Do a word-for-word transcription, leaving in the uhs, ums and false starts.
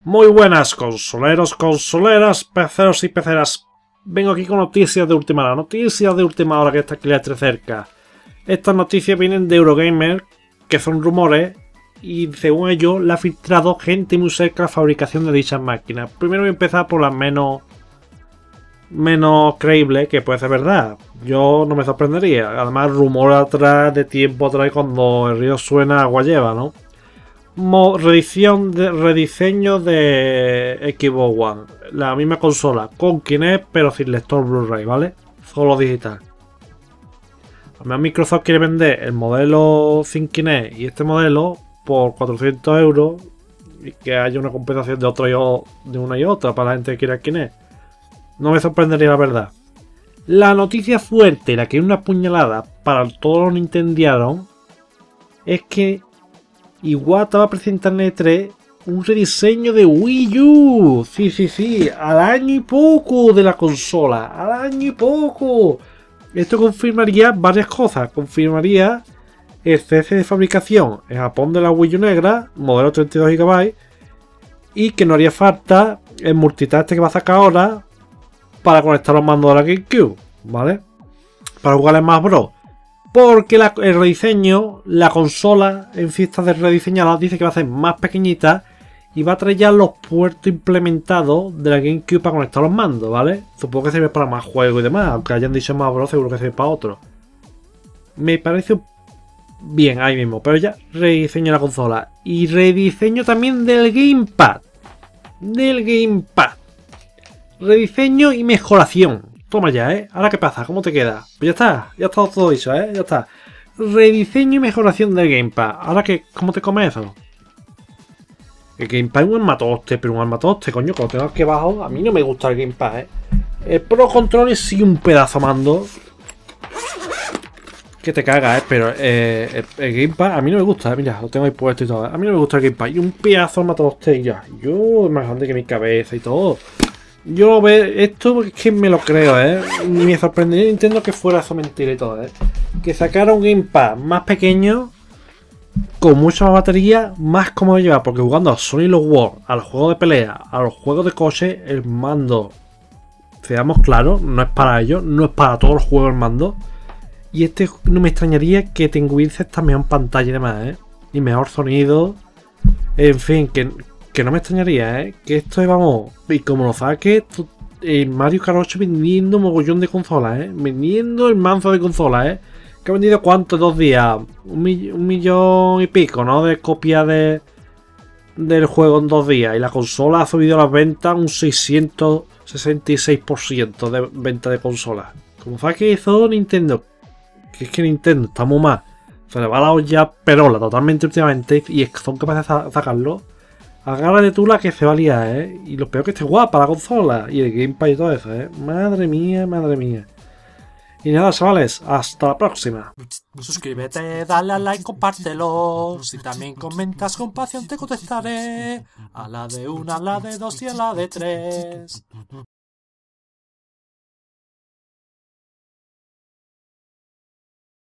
Muy buenas, consoleros, consoleras, peceros y peceras. Vengo aquí con noticias de última hora, noticias de última hora que está aquí cerca. Estas noticias vienen de Eurogamer, que son rumores, y según ellos la ha filtrado gente muy cerca de la fabricación de dichas máquinas. Primero voy a empezar por las menos menos creíbles, que puede ser verdad. Yo no me sorprendería. Además, rumor atrás, de tiempo atrás, cuando el río suena, agua lleva, ¿no? Mo reedición de, rediseño de Xbox One, la misma consola, con Kinect pero sin lector Blu-ray, ¿vale? Solo digital. Además, Microsoft quiere vender el modelo sin Kinect y este modelo por cuatrocientos euros y que haya una compensación de, otro y o, de una y otra para la gente que quiera Kinect. No me sorprendería, la verdad. La noticia fuerte, la que es una puñalada para todos los nintendianos, es que Iwata va a presentar en E tres un rediseño de Wii U. Sí, sí, sí. Al año y poco de la consola. Al año y poco. Esto confirmaría varias cosas. Confirmaría el cese de fabricación en Japón de la Wii U negra, modelo treinta y dos gigabytes. Y que no haría falta el multitask que va a sacar ahora para conectar los mandos de la GameCube. ¿Vale? Para jugar en Smash Bros. Porque la, el rediseño, la consola en fiestas de rediseñada dice que va a ser más pequeñita y va a traer ya los puertos implementados de la GameCube para conectar los mandos, ¿vale? Supongo que sirve para más juegos y demás, aunque hayan dicho más bros, seguro que sirve para otro. Me parece bien ahí mismo, pero ya rediseño la consola y rediseño también del Gamepad. Del Gamepad. Rediseño y mejoración. Toma ya, ¿eh? ¿Ahora qué pasa? ¿Cómo te queda? Pues ya está, ya está todo dicho, ¿eh? Ya está. Rediseño y mejoración del Gamepad. ¿Ahora qué? ¿Cómo te comes eso? El Gamepad es un armatoste, pero un armatoste, coño, cuando tengo aquí abajo, a mí no me gusta el Gamepad, ¿eh? El Pro Controller sí un pedazo mando. Que te caga, ¿eh? Pero eh, el, el Gamepad a mí no me gusta, ¿eh? Mira, lo tengo ahí puesto y todo, ¿eh? A mí no me gusta el Gamepad. Y un pedazo armatoste y ya. Yo, más grande que mi cabeza y todo. Yo veo esto es que me lo creo, ¿eh? Me sorprendería Nintendo que fuera eso mentira y todo, ¿eh? Que sacara un Gamepad más pequeño, con mucha más batería, más cómodo de llevar. Porque jugando a Sonic World, a los juegos de pelea, a los juegos de coche, el mando, seamos claros, no es para ellos, no es para todos los juegos el mando. Y este no me extrañaría que tuviese esta mejor pantalla y demás, ¿eh? Y mejor sonido. En fin, que... Que no me extrañaría, ¿eh? Que esto es, vamos, y como lo saque, eh, Mario Kart ocho vendiendo mogollón de consolas, ¿eh? Vendiendo el manzo de consolas, ¿eh? Que ha vendido ¿cuánto? Dos días. Un, mill un millón y pico, ¿no? De copias de del juego en dos días. Y la consola ha subido las ventas un seiscientos sesenta y seis por ciento de venta de consolas. Como saque eso Nintendo. Que es que Nintendo está muy mal. Se le va la olla perola totalmente últimamente. Y es que son capaces de sacarlo. Agárrate tú la que se va a liar, ¿eh? Y lo peor que esté guapa la consola. Y el Gamepad y todo eso, ¿eh? Madre mía, madre mía. Y nada, chavales, hasta la próxima. Suscríbete, dale a like, compártelo. Si también comentas con pasión te contestaré. A la de una, a la de dos y a la de tres.